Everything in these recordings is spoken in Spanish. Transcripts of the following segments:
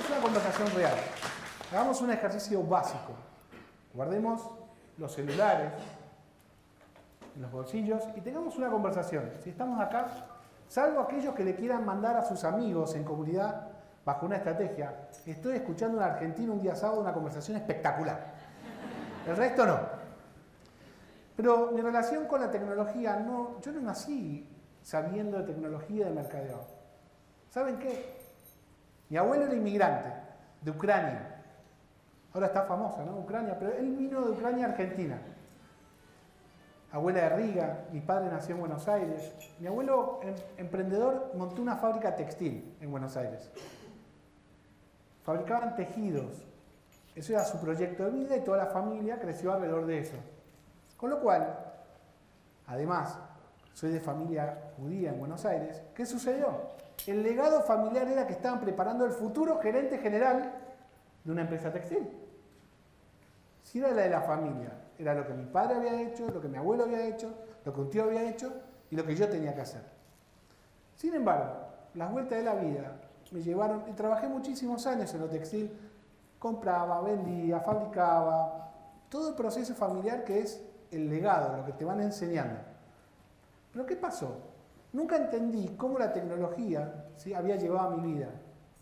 una conversación real. Hagamos un ejercicio básico. Guardemos los celulares en los bolsillos y tengamos una conversación. Si estamos acá, salvo aquellos que le quieran mandar a sus amigos en comunidad bajo una estrategia, estoy escuchando en Argentina un día sábado una conversación espectacular. El resto no. Pero mi relación con la tecnología, yo no nací sabiendo de tecnología y de mercadeo. ¿Saben qué? Mi abuelo era inmigrante de Ucrania. Ahora está famosa, ¿no? Ucrania, pero él vino de Ucrania a Argentina. Abuela de Riga, mi padre nació en Buenos Aires. Mi abuelo, emprendedor, montó una fábrica textil en Buenos Aires. Fabricaban tejidos. Eso era su proyecto de vida y toda la familia creció alrededor de eso. Con lo cual, además, soy de familia judía en Buenos Aires. ¿Qué sucedió? El legado familiar era que estaban preparando el futuro gerente general de una empresa textil. Si era la de la familia, era lo que mi padre había hecho, lo que mi abuelo había hecho, lo que un tío había hecho y lo que yo tenía que hacer. Sin embargo, las vueltas de la vida me llevaron, y trabajé muchísimos años en lo textil, compraba, vendía, fabricaba, todo el proceso familiar que es el legado, lo que te van enseñando. Pero ¿qué pasó? Nunca entendí cómo la tecnología, ¿sí?, había llevado a mi vida.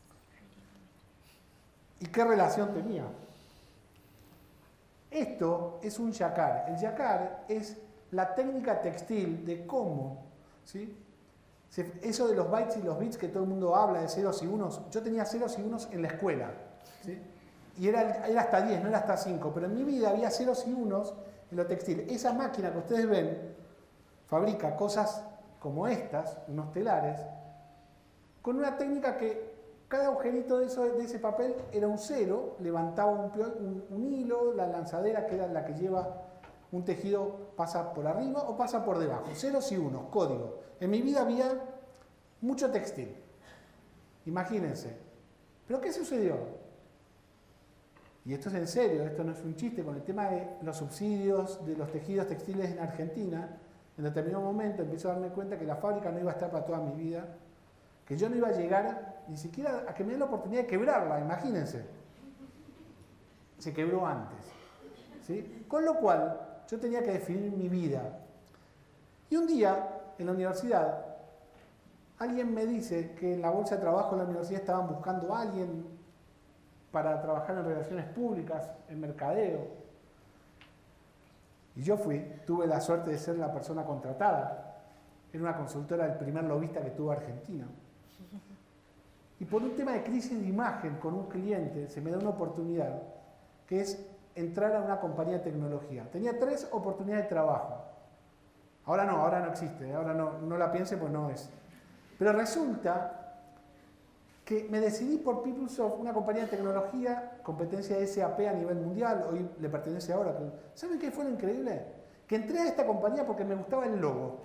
¿Y qué relación tenía? Esto es un yacar. El yacar es la técnica textil de cómo, ¿sí?, eso de los bytes y los bits que todo el mundo habla de ceros y unos. Yo tenía ceros y unos en la escuela, ¿sí?, y era hasta 10, no era hasta 5, pero en mi vida había ceros y unos en lo textil. Esa máquina que ustedes ven fabrica cosas como estas, unos telares, con una técnica que cada agujerito de ese papel era un cero, levantaba un hilo, la lanzadera, que era la que lleva un tejido, pasa por arriba o pasa por debajo. Ceros y unos, código. En mi vida había mucho textil. Imagínense. ¿Pero qué sucedió? Y esto es en serio, esto no es un chiste, con el tema de los subsidios de los tejidos textiles en Argentina. En determinado momento empiezo a darme cuenta que la fábrica no iba a estar para toda mi vida, que yo no iba a llegar ni siquiera a que me den la oportunidad de quebrarla, imagínense. Se quebró antes, ¿sí? Con lo cual, yo tenía que definir mi vida. Y un día, en la universidad, alguien me dice que en la bolsa de trabajo de la universidad estaban buscando a alguien para trabajar en relaciones públicas, en mercadeo. Y yo tuve la suerte de ser la persona contratada. Era una consultora del primer lobista que tuvo Argentina. Y por un tema de crisis de imagen con un cliente, se me da una oportunidad, que es entrar a una compañía de tecnología. Tenía 3 oportunidades de trabajo. Ahora no existe, ahora no la piense, pues no es. Pero resulta que me decidí por PeopleSoft, una compañía de tecnología, competencia de SAP a nivel mundial, hoy le pertenece a Oracle. ¿Saben qué fue lo increíble? Que entré a esta compañía porque me gustaba el logo.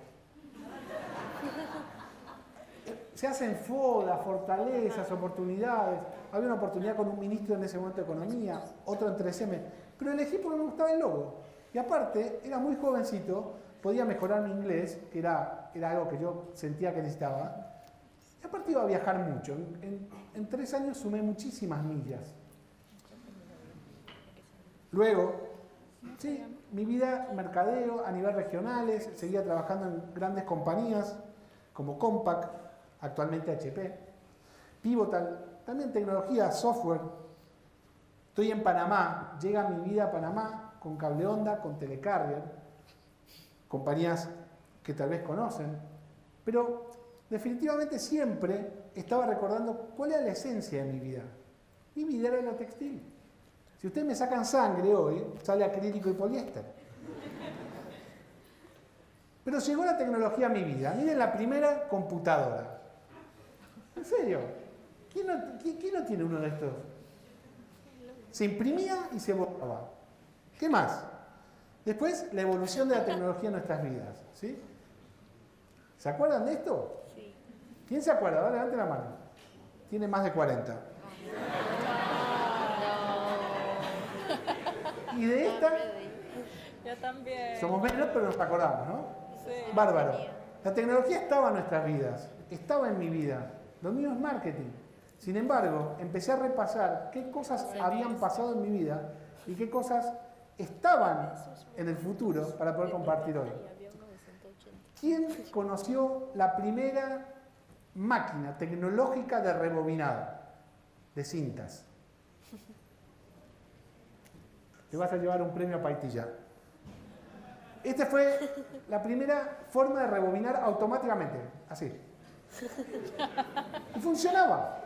Se hacen fodas, fortalezas, oportunidades. Había una oportunidad con un ministro en ese momento de Economía, otro en 3M, pero elegí porque me gustaba el logo. Y aparte, era muy jovencito, podía mejorar mi inglés, que era algo que yo sentía que necesitaba. Y aparte iba a viajar mucho. En 3 años sumé muchísimas millas. Luego, sí, mi vida, mercadeo a nivel regionales, seguía trabajando en grandes compañías como Compaq, actualmente HP, Pivotal, también tecnología, software. Estoy en Panamá, llega mi vida a Panamá con Cable Onda, con Telecarrier, compañías que tal vez conocen, pero definitivamente siempre estaba recordando cuál era la esencia de mi vida. Mi vida era lo textil. Si ustedes me sacan sangre hoy, sale acrílico y poliéster. Pero llegó la tecnología a mi vida. Miren la primera computadora. ¿En serio? ¿Quién no tiene uno de estos? Se imprimía y se borraba. ¿Qué más? Después, la evolución de la tecnología en nuestras vidas, ¿sí? ¿Se acuerdan de esto? Sí. ¿Quién se acuerda? Levante la mano. Tiene más de 40. No. ¿Y de esta? Yo también. Somos menos, pero nos acordamos, ¿no? Sí. Bárbaro. La tecnología estaba en nuestras vidas, estaba en mi vida. Lo mío es marketing. Sin embargo, empecé a repasar qué cosas habían pasado en mi vida y qué cosas estaban en el futuro para poder compartir hoy. ¿Quién conoció la primera máquina tecnológica de rebobinado de cintas? Te vas a llevar un premio a Paitilla. Esta fue la primera forma de rebobinar automáticamente, así. Y funcionaba.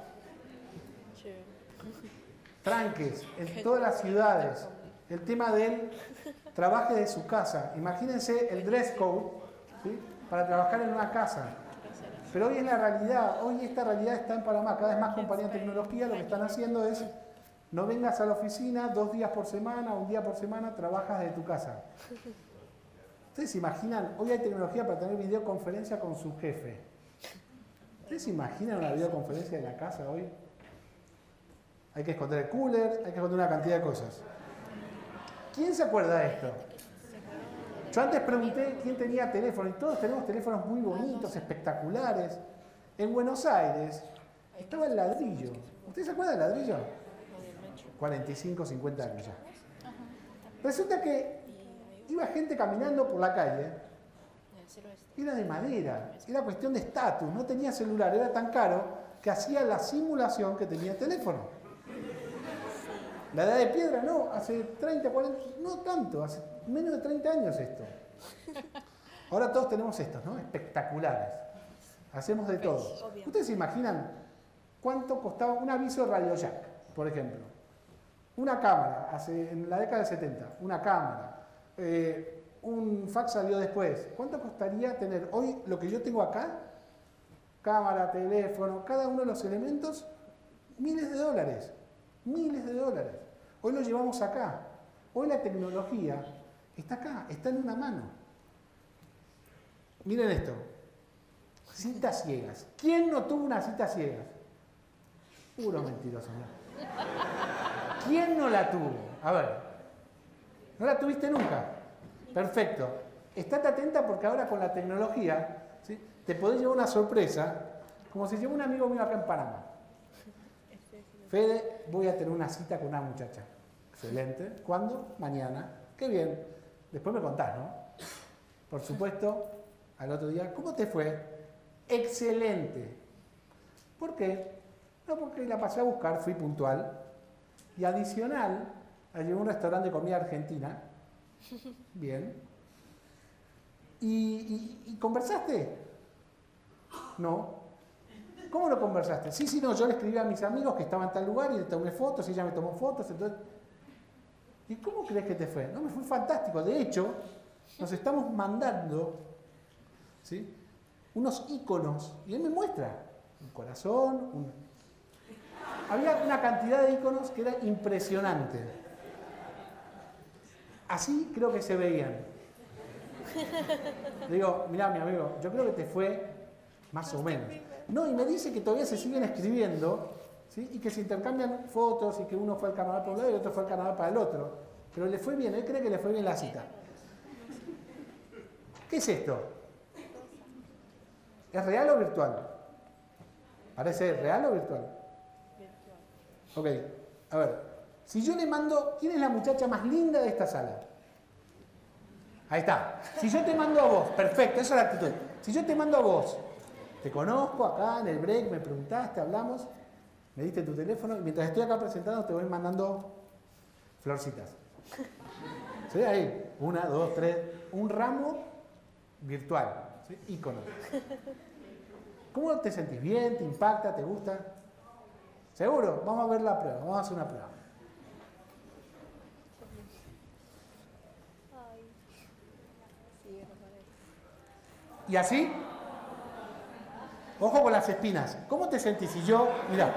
Tranques en todas las ciudades. El tema del trabaje de su casa. Imagínense el dress code, ¿sí?, para trabajar en una casa. Pero hoy es la realidad. Hoy esta realidad está en Panamá. Cada vez más compañías de tecnología lo que están haciendo es: no vengas a la oficina 2 días por semana, 1 día por semana, trabajas de tu casa. ¿Ustedes se imaginan? Hoy hay tecnología para tener videoconferencia con su jefe. ¿Ustedes se imaginan una videoconferencia en la casa hoy? Hay que esconder el cooler, hay que esconder una cantidad de cosas. ¿Quién se acuerda de esto? Yo antes pregunté quién tenía teléfono, y todos tenemos teléfonos muy bonitos, espectaculares. En Buenos Aires estaba el ladrillo. ¿Ustedes se acuerdan del ladrillo? 45, 50 años ya. Resulta que iba gente caminando por la calle, era de madera, era cuestión de estatus, no tenía celular, era tan caro que hacía la simulación que tenía teléfono. La edad de piedra no, hace 30, 40, no tanto, hace menos de 30 años esto. Ahora todos tenemos estos, ¿no? Espectaculares. Hacemos de todo. ¿Ustedes se imaginan cuánto costaba un aviso de Radio Jack, por ejemplo? Una cámara, en la década del 70, una cámara. Un fax salió después. ¿Cuánto costaría tener hoy lo que yo tengo acá? Cámara, teléfono, cada uno de los elementos, miles de dólares. Miles de dólares. Hoy lo llevamos acá. Hoy la tecnología está acá, está en una mano. Miren esto. Citas ciegas. ¿Quién no tuvo una cita ciega? Puro mentiroso, ¿no? ¿Quién no la tuvo? A ver. ¿No la tuviste nunca? Perfecto. Estate atenta porque ahora con la tecnología, ¿sí?, te podés llevar una sorpresa, como se llevó un amigo mío acá en Panamá. Fede, voy a tener una cita con una muchacha. Excelente. ¿Cuándo? Mañana. Qué bien. Después me contás, ¿no? Por supuesto, al otro día, ¿cómo te fue? Excelente. ¿Por qué? No, porque la pasé a buscar, fui puntual. Y adicional, la llevé a un restaurante de comida argentina. Bien. ¿Y conversaste? No. ¿Cómo lo conversaste? Sí, no, yo le escribí a mis amigos que estaban en tal lugar y le tomé fotos y ella me tomó fotos, entonces... ¿Y cómo crees que te fue? No, me fue fantástico. De hecho, nos estamos mandando, ¿sí?, unos iconos, y él me muestra un corazón, había una cantidad de iconos que era impresionante. Así creo que se veían. Le digo, mirá, mi amigo, yo creo que te fue más o menos. No, y me dice que todavía se siguen escribiendo, ¿sí?, y que se intercambian fotos y que uno fue al carnaval por un lado y el otro fue al carnaval para el otro. Pero le fue bien, él cree que le fue bien la cita. ¿Qué es esto? ¿Es real o virtual? ¿Parece real o virtual? Ok, a ver. Si yo le mando, ¿quién es la muchacha más linda de esta sala? Ahí está. Si yo te mando a vos, perfecto, esa es la actitud. Si yo te mando a vos, te conozco acá en el break, me preguntaste, hablamos, me diste tu teléfono y mientras estoy acá presentando te voy mandando florcitas. ¿Sí? Ahí, 1, 2, 3, un ramo virtual, ¿sí?, ícono. ¿Cómo te sentís? ¿Bien? ¿Te impacta? ¿Te gusta? ¿Seguro? Vamos a ver la prueba, vamos a hacer una prueba. ¿Y así? Ojo con las espinas. ¿Cómo te sentís? Si yo, mira.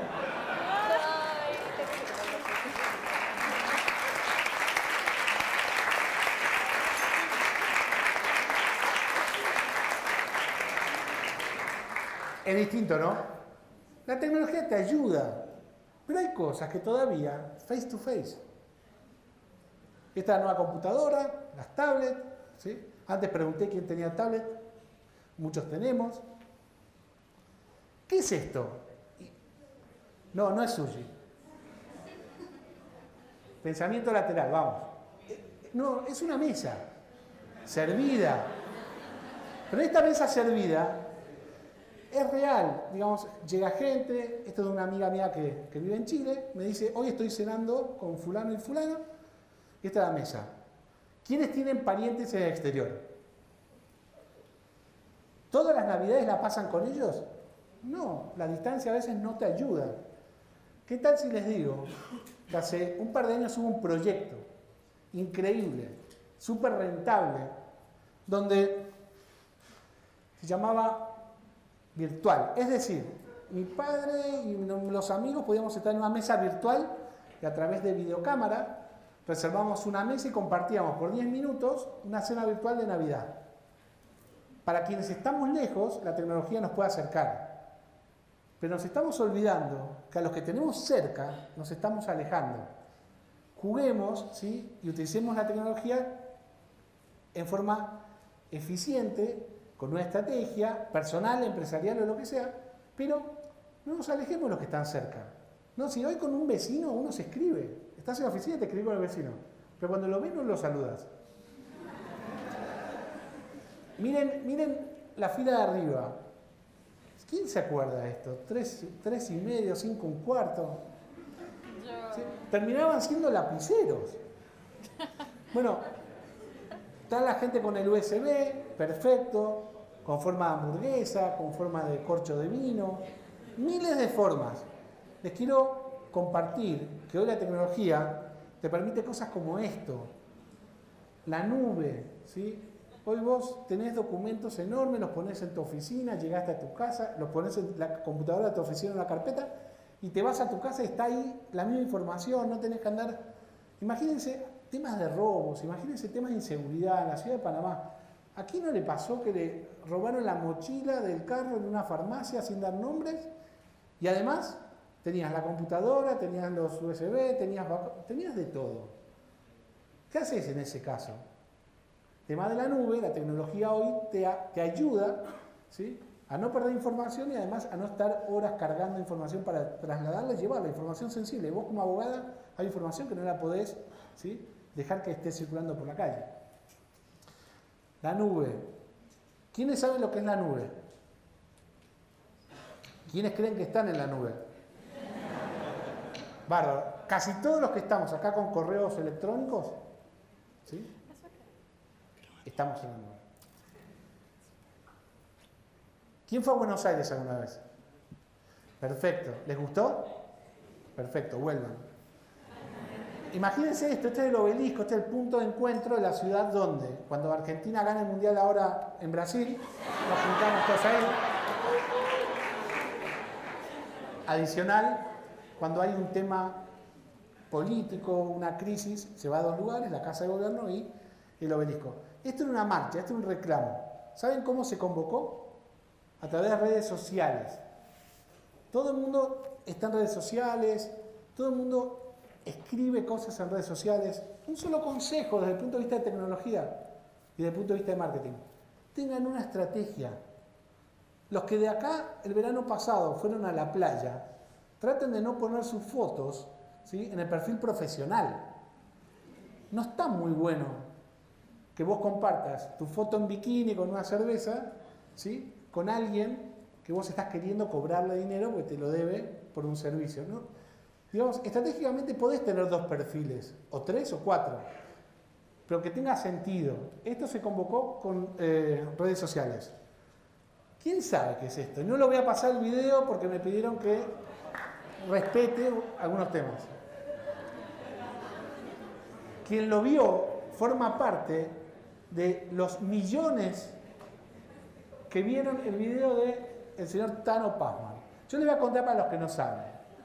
Es distinto, ¿no? La tecnología te ayuda, pero hay cosas que todavía face to face. Esta nueva computadora, las tablets, ¿sí? Antes pregunté quién tenía tablet, muchos tenemos. ¿Qué es esto? No, no es sushi. Pensamiento lateral, vamos. No, es una mesa servida. Pero esta mesa servida es real. Digamos, llega gente, esto es de una amiga mía que vive en Chile, me dice, hoy estoy cenando con fulano y fulano, y esta es la mesa. ¿Quiénes tienen parientes en el exterior? ¿Todas las navidades la pasan con ellos? No, la distancia a veces no te ayuda. ¿Qué tal si les digo que hace un par de años hubo un proyecto increíble, súper rentable, donde se llamaba virtual? Es decir, mi padre y los amigos podíamos estar en una mesa virtual y a través de videocámara reservamos una mesa y compartíamos por 10 minutos una cena virtual de Navidad. Para quienes estamos lejos, la tecnología nos puede acercar. Pero nos estamos olvidando que a los que tenemos cerca nos estamos alejando. Juguemos, ¿sí? Y utilicemos la tecnología en forma eficiente, con una estrategia personal, empresarial o lo que sea, pero no nos alejemos de los que están cerca. No, si hoy con un vecino uno se escribe, estás en la oficina y te escribes con el vecino, pero cuando lo ves no lo saludas. Miren la fila de arriba. ¿Quién se acuerda de esto? 3:30, 5:15. ¿Sí? Terminaban siendo lapiceros. Bueno, está la gente con el USB, perfecto, con forma de hamburguesa, con forma de corcho de vino, miles de formas. Les quiero compartir que hoy la tecnología te permite cosas como esto. La nube, ¿sí? Hoy vos tenés documentos enormes, los ponés en tu oficina, llegaste a tu casa, los ponés en la computadora de tu oficina en una carpeta y te vas a tu casa y está ahí la misma información, no tenés que andar... Imagínense temas de robos, imagínense temas de inseguridad en la ciudad de Panamá. ¿A quién no le pasó que le robaron la mochila del carro en una farmacia sin dar nombres? Y además tenías la computadora, tenías los USB, tenías de todo. ¿Qué haces en ese caso? Tema de la nube, la tecnología hoy te ayuda, ¿sí?, a no perder información y además a no estar horas cargando información para trasladarla y llevarla. Información sensible. Vos como abogada hay información que no la podés, ¿sí?, dejar que esté circulando por la calle. La nube. ¿Quiénes saben lo que es la nube? ¿Quiénes creen que están en la nube? Bárbaro. Casi todos los que estamos acá con correos electrónicos, ¿sí?, estamos en la nube. ¿Quién fue a Buenos Aires alguna vez? Perfecto. ¿Les gustó? Perfecto, vuelvan. Imagínense esto, este es el obelisco, este es el punto de encuentro de la ciudad donde, cuando Argentina gana el Mundial ahora en Brasil, nos juntamos todos ahí. Adicional, cuando hay un tema político, una crisis, se va a dos lugares, la Casa de Gobierno y el obelisco. Esto era una marcha, esto era un reclamo. ¿Saben cómo se convocó? A través de redes sociales. Todo el mundo está en redes sociales, todo el mundo escribe cosas en redes sociales. Un solo consejo desde el punto de vista de tecnología y desde el punto de vista de marketing. Tengan una estrategia. Los que de acá el verano pasado fueron a la playa, traten de no poner sus fotos, ¿sí?, en el perfil profesional. No está muy bueno que vos compartas tu foto en bikini con una cerveza, ¿sí?, con alguien que vos estás queriendo cobrarle dinero porque te lo debe por un servicio, ¿no? Digamos, estratégicamente podés tener dos perfiles, o 3 o 4, pero que tenga sentido. Esto se convocó con redes sociales. ¿Quién sabe qué es esto? No lo voy a pasar el video porque me pidieron que respete algunos temas. Quien lo vio forma parte de los millones que vieron el video del señor Tano Pazman. Yo les voy a contar para los que no saben.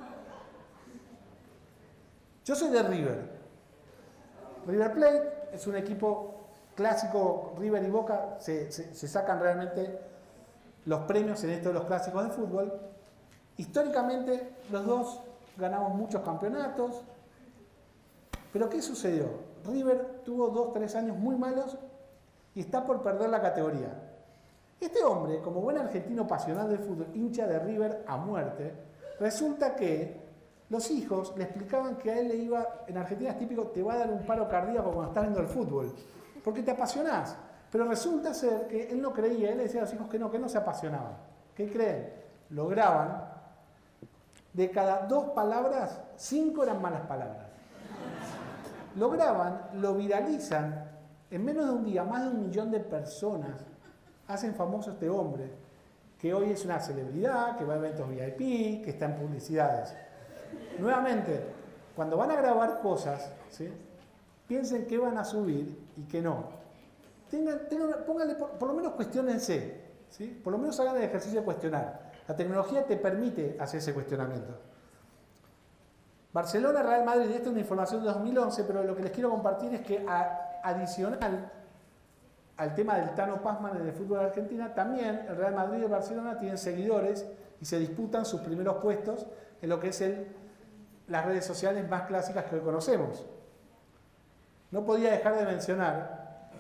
Yo soy de River. River Plate es un equipo clásico, River y Boca se sacan realmente los premios en esto de los clásicos de fútbol. Históricamente los dos ganamos muchos campeonatos. Pero ¿qué sucedió? River tuvo 2-3 años muy malos y está por perder la categoría. Este hombre, como buen argentino pasional del fútbol, hincha de River a muerte, Resulta que los hijos le explicaban que a él le iba, en Argentina es típico, te va a dar un paro cardíaco cuando estás viendo el fútbol, porque te apasionás. Pero resulta ser que él no creía, él le decía a los hijos que no se apasionaban. ¿Qué creen? Lograban, de cada 2 palabras, 5 eran malas palabras. Lograban, lo viralizan, en menos de un día, más de 1 millón de personas hacen famoso a este hombre, que hoy es una celebridad, que va a eventos VIP, que está en publicidades. Nuevamente, cuando van a grabar cosas, ¿sí?, piensen qué van a subir y qué no. Pónganle, por lo menos cuestiónense, ¿sí? Por lo menos hagan el ejercicio de cuestionar. La tecnología te permite hacer ese cuestionamiento. Barcelona, Real Madrid, esta es una información de 2011, pero lo que les quiero compartir es que adicional al tema del Tano Pazman en el fútbol de Argentina, también el Real Madrid y el Barcelona tienen seguidores y se disputan sus primeros puestos en lo que es las redes sociales más clásicas que hoy conocemos. No podía dejar de mencionar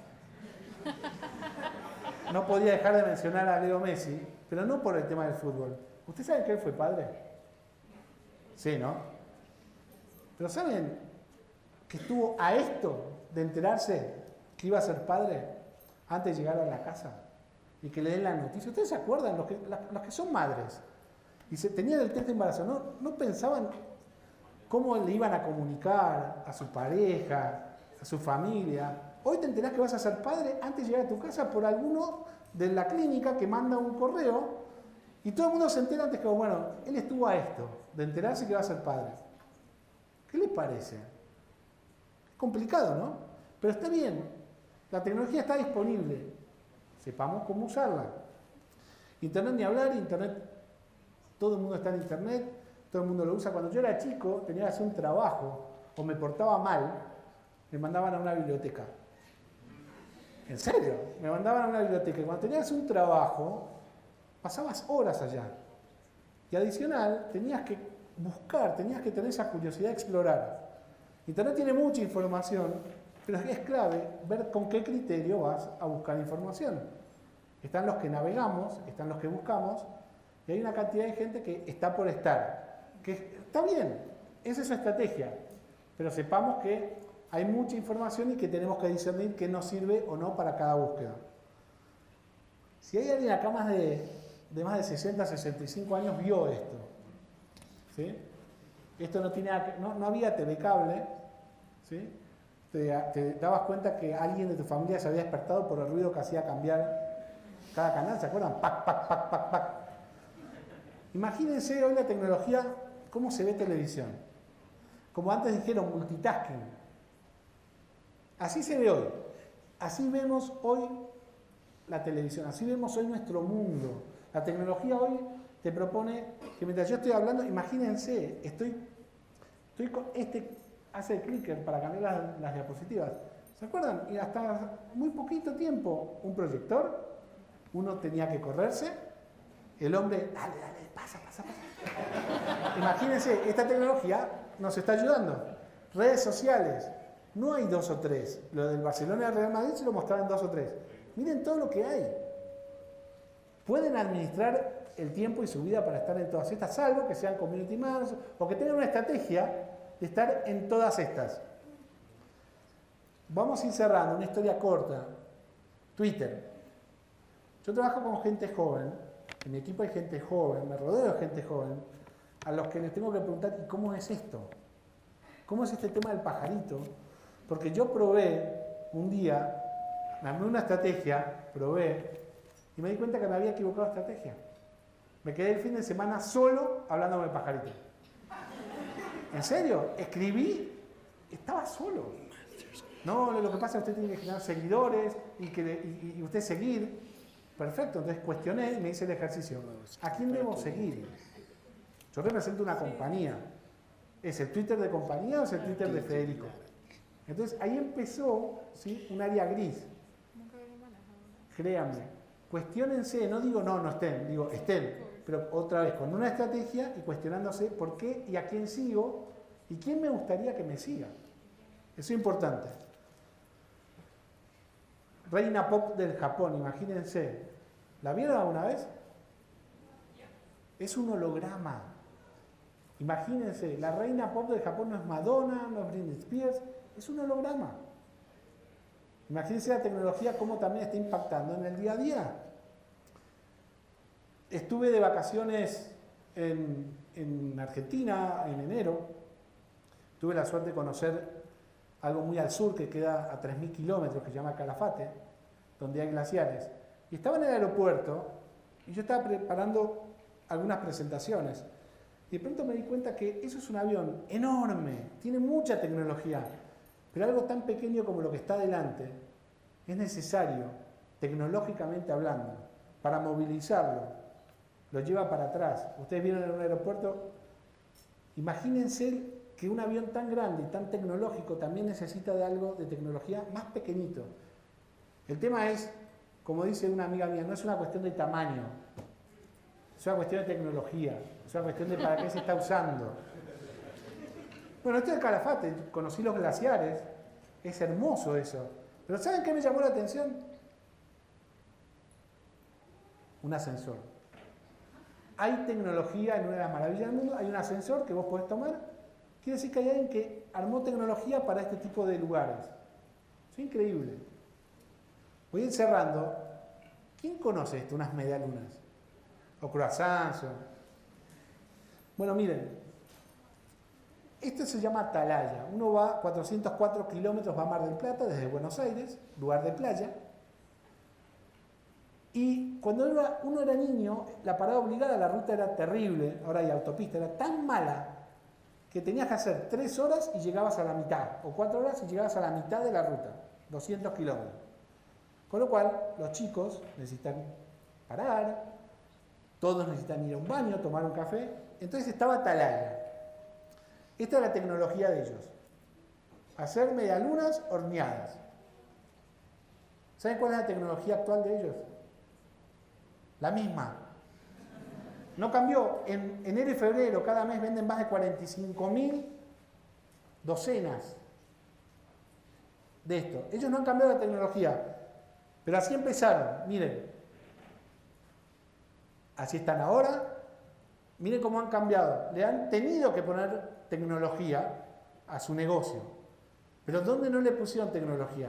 a Leo Messi, pero no por el tema del fútbol. ¿Ustedes saben que él fue padre? Sí, ¿no? Pero ¿saben que estuvo a esto de enterarse que iba a ser padre antes de llegar a la casa y que le den la noticia? ¿Ustedes se acuerdan? Los que son madres y tenían el test de embarazo, ¿no pensaban cómo le iban a comunicar a su pareja, a su familia? Hoy te enterás que vas a ser padre antes de llegar a tu casa por alguno de la clínica que manda un correo y todo el mundo se entera antes que vos. Bueno, él estuvo a esto, de enterarse que va a ser padre. ¿Qué les parece? Es complicado, ¿no? Pero está bien. La tecnología está disponible. Sepamos cómo usarla. Internet ni hablar, Internet, todo el mundo está en Internet, todo el mundo lo usa. Cuando yo era chico, tenía que hacer un trabajo o me portaba mal, me mandaban a una biblioteca. ¿En serio? Me mandaban a una biblioteca y cuando tenías que hacer un trabajo, pasabas horas allá. Y adicional, tenías que buscar, tenías que tener esa curiosidad de explorar. Internet tiene mucha información, pero es clave ver con qué criterio vas a buscar información. Están los que navegamos, están los que buscamos, y hay una cantidad de gente que está por estar. Que está bien, esa es su estrategia, pero sepamos que hay mucha información y que tenemos que discernir qué nos sirve o no para cada búsqueda. Si hay alguien acá de más de 60, 65 años vio esto, ¿sí? Esto no había TV cable, ¿sí? Te dabas cuenta que alguien de tu familia se había despertado por el ruido que hacía cambiar cada canal, ¿se acuerdan? Pac, pac, pac, pac, pac. Imagínense hoy la tecnología, cómo se ve televisión. Como antes dijeron, multitasking. Así se ve hoy. Así vemos hoy la televisión, así vemos hoy nuestro mundo. La tecnología hoy te propone que mientras yo estoy hablando, imagínense, estoy con hace el clicker para cambiar las diapositivas. ¿Se acuerdan? Y hasta muy poquito tiempo, un proyector, uno tenía que correrse, el hombre, dale, pasa. Imagínense, esta tecnología nos está ayudando. Redes sociales, no hay 2 o 3. Lo del Barcelona y el Real Madrid se lo mostraron 2 o 3. Miren todo lo que hay. Pueden administrar el tiempo y su vida para estar en todas estas, salvo que sean community managers o que tengan una estrategia de estar en todas estas. Vamos a ir cerrando, una historia corta. Twitter. Yo trabajo con gente joven, en mi equipo hay gente joven, me rodeo de gente joven, a los que les tengo que preguntar, ¿y cómo es esto? ¿Cómo es este tema del pajarito? Porque yo probé un día, me armé una estrategia, probé, y me di cuenta que me había equivocado de estrategia. Me quedé el fin de semana solo hablando con el pajarito. ¿En serio? Escribí, estaba solo. No, lo que pasa es que usted tiene que generar seguidores y usted seguir. Perfecto, entonces cuestioné y me hice el ejercicio. ¿A quién debo seguir? Yo represento una compañía. ¿Es el Twitter de compañía o es el Twitter de Federico? Entonces ahí empezó, ¿sí?, un área gris. Créanme, cuestiónense, no digo no estén, digo estén, pero otra vez con una estrategia y cuestionándose por qué y a quién sigo y quién me gustaría que me siga. Eso es importante. Reina pop del Japón, imagínense. ¿La vieron alguna vez? Es un holograma. Imagínense, la reina pop de Japón no es Madonna, no es Britney Spears, es un holograma. Imagínense la tecnología cómo también está impactando en el día a día. Estuve de vacaciones en Argentina en enero. Tuve la suerte de conocer algo muy al sur que queda a 3.000 kilómetros, que se llama Calafate, donde hay glaciares. Y estaba en el aeropuerto y yo estaba preparando algunas presentaciones. Y de pronto me di cuenta que eso es un avión enorme, tiene mucha tecnología, pero algo tan pequeño como lo que está delante es necesario, tecnológicamente hablando, para movilizarlo. Lo lleva para atrás. Ustedes vieron en un aeropuerto, imagínense que un avión tan grande y tan tecnológico también necesita de algo de tecnología más pequeñito. El tema es, como dice una amiga mía, no es una cuestión de tamaño, es una cuestión de tecnología, es una cuestión de para qué se está usando. Bueno, esto es Calafate, conocí los glaciares, es hermoso eso. Pero ¿saben qué me llamó la atención? Un ascensor. Hay tecnología en una de las maravillas del mundo, hay un ascensor que vos podés tomar. Quiere decir que hay alguien que armó tecnología para este tipo de lugares. Es increíble. Voy a ir cerrando. ¿Quién conoce esto? Unas medialunas. O croissants. Bueno, miren. Esto se llama Atalaya. Uno va 404 kilómetros, va a Mar del Plata desde Buenos Aires, lugar de playa. Y cuando uno era niño, la parada obligada, la ruta era terrible, ahora hay autopista, era tan mala que tenías que hacer 3 horas y llegabas a la mitad, o 4 horas y llegabas a la mitad de la ruta, 200 kilómetros. Con lo cual, los chicos necesitan parar, todos necesitan ir a un baño, tomar un café. Entonces estaba Atalaya. Esta es la tecnología de ellos. Hacer medialunas horneadas. ¿Saben cuál es la tecnología actual de ellos? La misma. No cambió. En enero y febrero cada mes venden más de 45.000 docenas de esto. Ellos no han cambiado la tecnología, pero así empezaron. Miren, así están ahora. Miren cómo han cambiado. Le han tenido que poner tecnología a su negocio. Pero ¿dónde no le pusieron tecnología?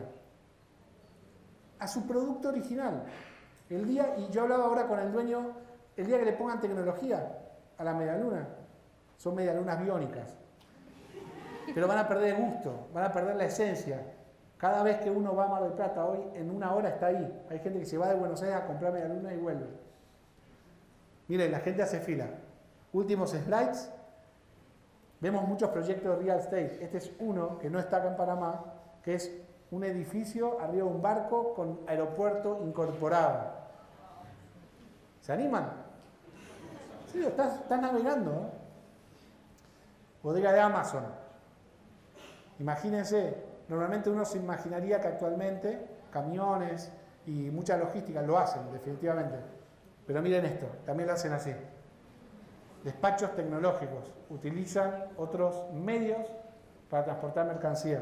A su producto original. Y yo hablaba ahora con el dueño, el día que le pongan tecnología a la medialuna, son medialunas biónicas. Pero van a perder el gusto, van a perder la esencia. Cada vez que uno va a Mar del Plata, hoy en 1 hora está ahí. Hay gente que se va de Buenos Aires a comprar medialunas y vuelve. Miren, la gente hace fila. Últimos slides. Vemos muchos proyectos de real estate. Este es uno que no está acá en Panamá, que es un edificio arriba de un barco con aeropuerto incorporado. ¿Se animan? Sí, estás navegando, ¿eh? Bodega de Amazon. Imagínense, normalmente uno se imaginaría que actualmente camiones y mucha logística lo hacen, definitivamente. Pero miren esto, también lo hacen así. Despachos tecnológicos utilizan otros medios para transportar mercancía.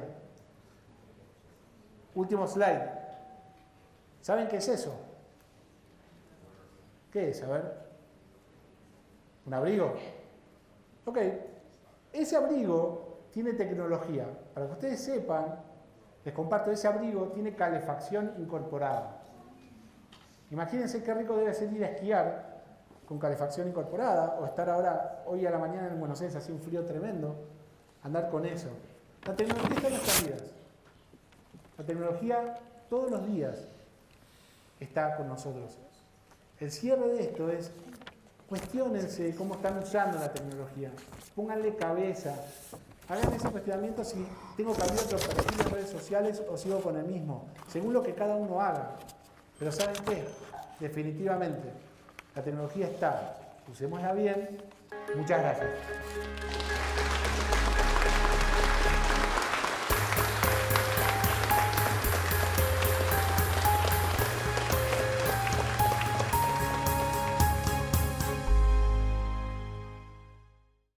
Último slide. ¿Saben qué es eso? ¿Qué es? A ver. ¿Un abrigo? Ok. Ese abrigo tiene tecnología. Para que ustedes sepan, les comparto, ese abrigo tiene calefacción incorporada. Imagínense qué rico debe ser ir a esquiar con calefacción incorporada, o estar ahora, hoy a la mañana en Buenos Aires, hacía un frío tremendo, andar con eso. La tecnología está en nuestras vidas. La tecnología todos los días está con nosotros. El cierre de esto es, cuestiónense cómo están usando la tecnología, pónganle cabeza, hagan ese cuestionamiento si tengo que abrir otro perfil en redes sociales o sigo con el mismo, según lo que cada uno haga. Pero ¿saben qué? Definitivamente, la tecnología está, usémosla bien. Muchas gracias.